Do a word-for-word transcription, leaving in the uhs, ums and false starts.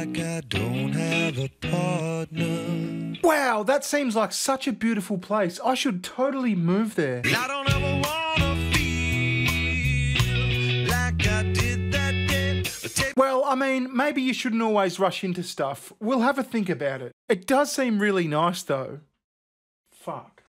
like I don't have a partner. Wow, that seems like such a beautiful place. I should totally move there. I don't ever wanna feel like I did that day. Take Well, I mean, maybe you shouldn't always rush into stuff. We'll have a think about it. It does seem really nice though. Fuck.